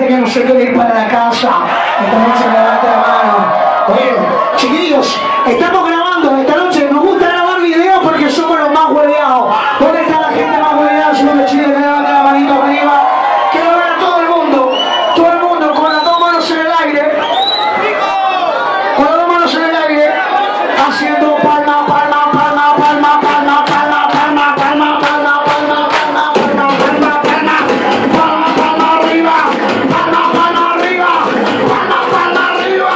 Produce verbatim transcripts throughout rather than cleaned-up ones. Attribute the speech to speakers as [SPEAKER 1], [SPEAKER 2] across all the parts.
[SPEAKER 1] que no se quiere ir para la casa. Esta noche levanta la mano. Oye, chiquillos, estamos grabando esta noche. Nos gusta grabar videos porque somos los más hueveados. ¿Dónde está la gente más hueveada? Somos los chiles que levantan la manito arriba. Quiero ver a todo el mundo. Todo el mundo con las dos manos en el aire. Con las dos manos en el aire. Haciendo palma, palma, palma, palma, palma, palma, palma, palma, palma, palma, palma, palma, palma, palma, palma, palma arriba, palma, palma arriba, palma, palma arriba.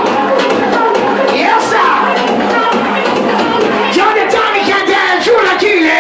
[SPEAKER 1] Y esa. ¿Dónde está mi gente del sur de Chile?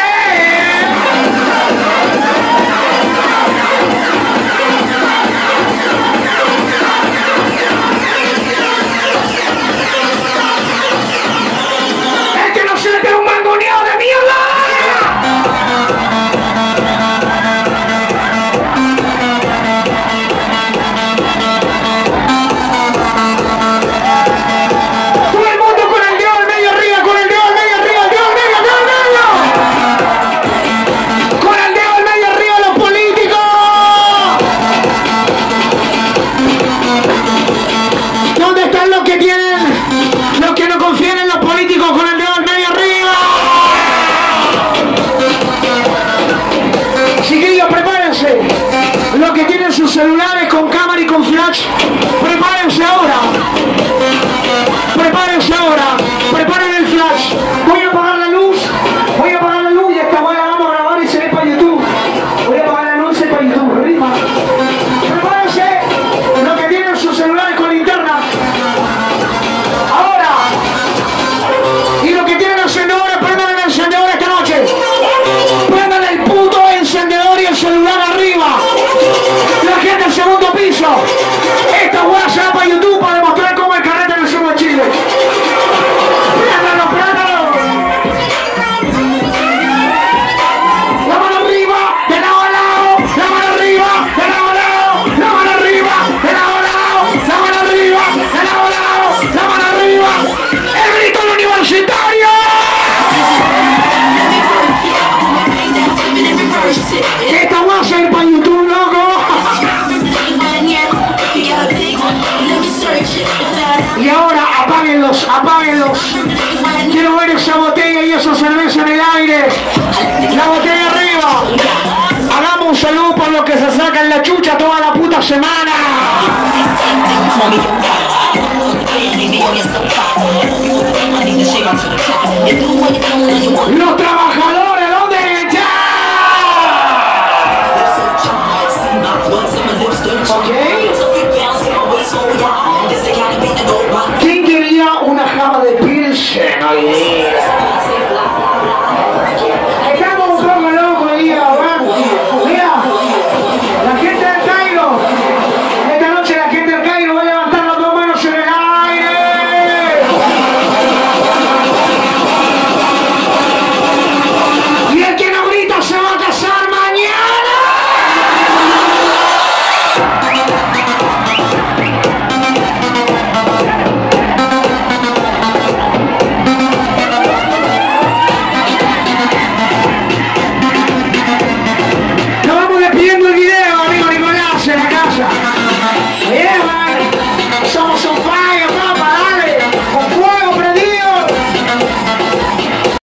[SPEAKER 1] Celulares con cámara y con flash, prepárense ahora, prepárense ahora, preparen el flash. Voy a apagar la luz, voy a apagar la luz y esta buena vamos a grabar y se ve para YouTube. Voy a apagar la luz y se ve para YouTube, rima. Prepárense, los que tienen sus celulares con linterna. Ahora, y los que tienen encendedores, prendan el encendedor esta noche. Prendan el puto encendedor y el celular arriba. La gente del segundo piso. Esta hueá se va para YouTube para demostrar cómo es carrete en el sur de Chile. Préndalo, préndalo. La mano arriba, de lado a lado. La mano arriba, de lado a lado. La mano arriba, de lado a lado. La mano arriba, de lado a lado. La mano arriba. El grito del universitario. Esta hueá se va a ir para YouTube, loco. Y ahora apáguenlos, apáguenlos. Quiero ver esa botella y esa cerveza en el aire. La botella arriba. Hagamos un saludo por los que se sacan la chucha toda la puta semana.